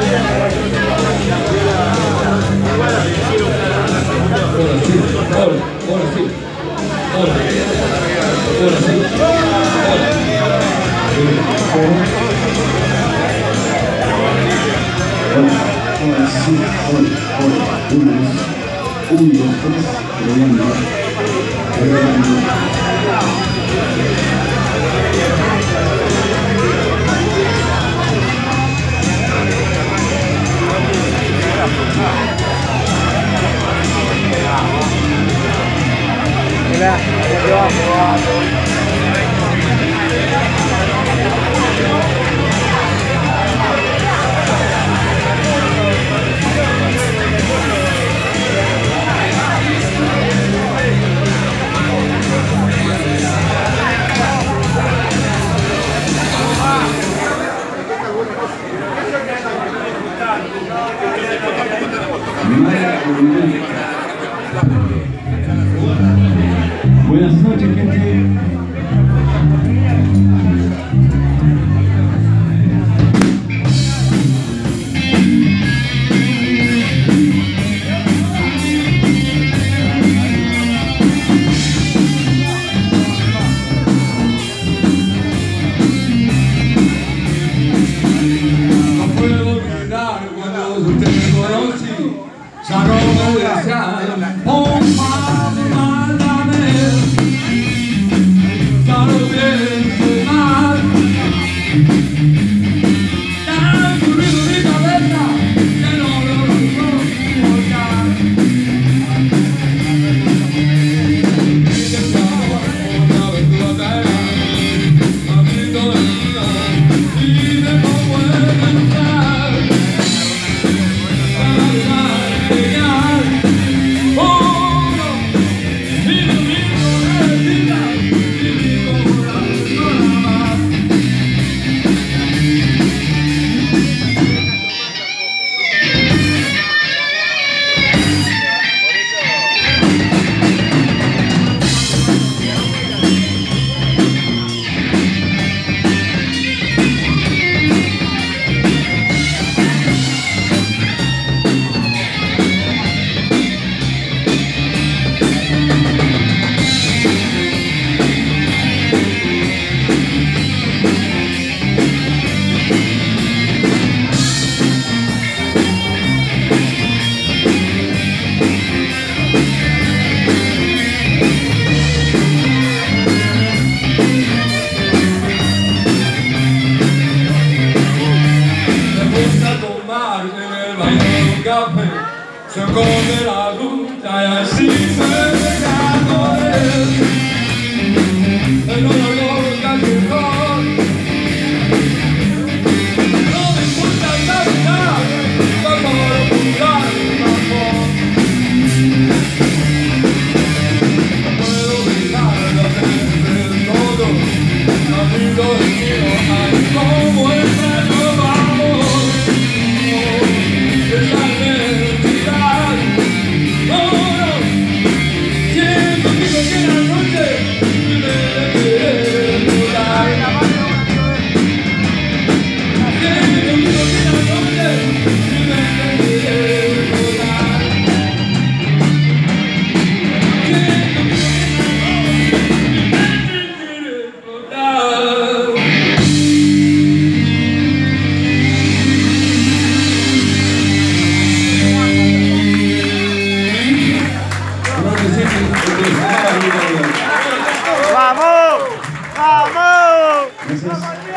Buenas noches, gente. No puedo olvidar cuando usted me conocí, ya no me desean, se come la lucha y así se deja correr. El olor del alcohol no me importa nada, como lo pulgar mi amor. No puedo dejar de hacer todo, amigos míos, ay, como el freno vamos. ¡Vamos! ¡Vamos! Gracias.